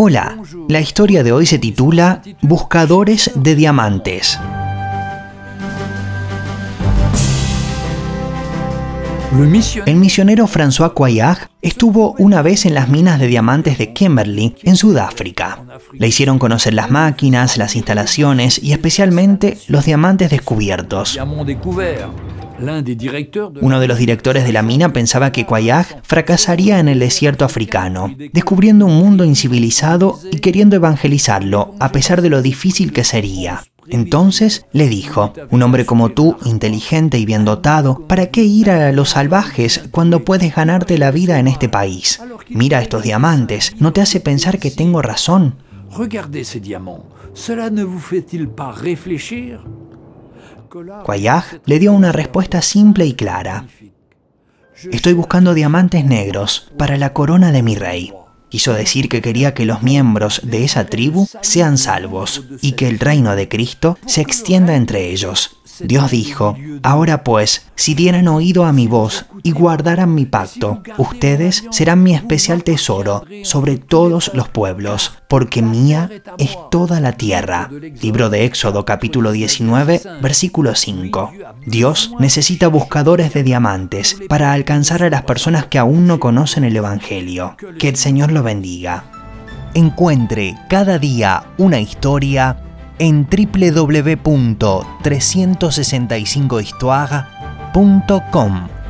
Hola, la historia de hoy se titula Buscadores de Diamantes. El misionero François Coillard estuvo una vez en las minas de diamantes de Kimberley, en Sudáfrica. Le hicieron conocer las máquinas, las instalaciones y especialmente los diamantes descubiertos. Uno de los directores de la mina pensaba que Coillard fracasaría en el desierto africano, descubriendo un mundo incivilizado y queriendo evangelizarlo, a pesar de lo difícil que sería. Entonces le dijo: un hombre como tú, inteligente y bien dotado, ¿para qué ir a los salvajes cuando puedes ganarte la vida en este país? Mira estos diamantes, ¿no te hace pensar que tengo razón? Coillard le dio una respuesta simple y clara: estoy buscando diamantes negros para la corona de mi rey. Quiso decir que quería que los miembros de esa tribu sean salvos y que el reino de Cristo se extienda entre ellos. Dios dijo: ahora pues, si dieran oído a mi voz y guardaran mi pacto, ustedes serán mi especial tesoro sobre todos los pueblos, porque mía es toda la tierra. Libro de Éxodo, capítulo 19, versículo 5. Dios necesita buscadores de diamantes para alcanzar a las personas que aún no conocen el Evangelio. Que el Señor lo bendiga. Encuentre cada día una historia en www.365histoire.com.